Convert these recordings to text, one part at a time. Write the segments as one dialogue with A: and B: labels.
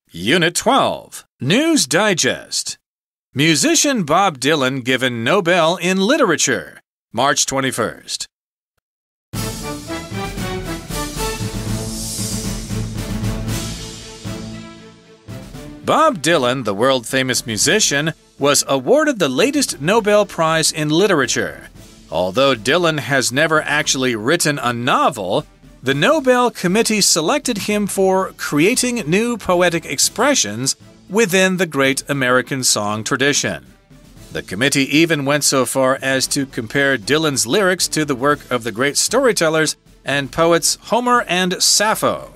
A: Unit 12, News Digest. Musician Bob Dylan given Nobel in Literature, March 21st. Bob Dylan, the world-famous musician, was awarded the latest Nobel Prize in Literature. Although Dylan has never actually written a novel, the Nobel Committee selected him for creating new poetic expressions within the great American song tradition. The committee even went so far as to compare Dylan's lyrics to the work of the great storytellers and poets Homer and Sappho.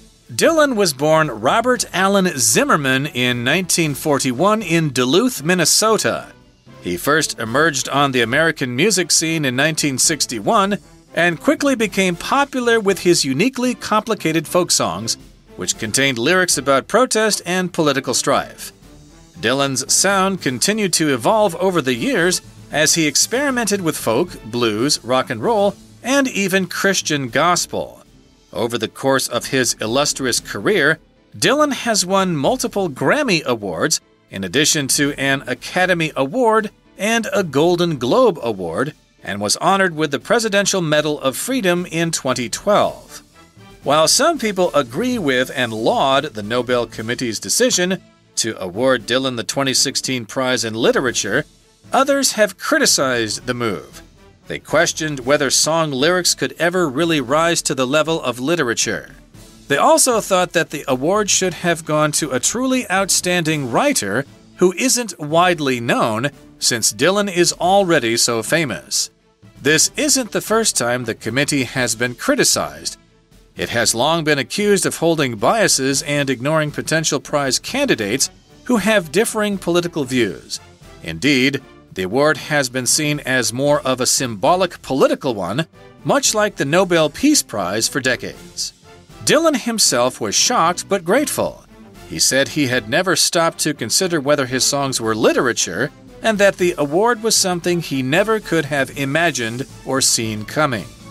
A: Dylan was born Robert Allen Zimmerman in 1941 in Duluth, Minnesota. He first emerged on the American music scene in 1961 and quickly became popular with his uniquely complicated folk songs, which contained lyrics about protest and political strife. Dylan's sound continued to evolve over the years as he experimented with folk, blues, rock and roll, and even Christian gospel. Over the course of his illustrious career, Dylan has won multiple Grammy Awards, in addition to an Academy Award and a Golden Globe Award, and was honored with the Presidential Medal of Freedom in 2012. While some people agree with and laud the Nobel Committee's decision to award Dylan the 2016 prize in literature, others have criticized the move. They questioned whether song lyrics could ever really rise to the level of literature. They also thought that the award should have gone to a truly outstanding writer who isn't widely known, since Dylan is already so famous. This isn't the first time the committee has been criticized. It has long been accused of holding biases and ignoring potential prize candidates who have differing political views. Indeed, the award has been seen as more of a symbolic political one, much like the Nobel Peace Prize for decades. Dylan himself was shocked but grateful. He said he had never stopped to consider whether his songs were literature, and that the award was something he never could have imagined or seen coming.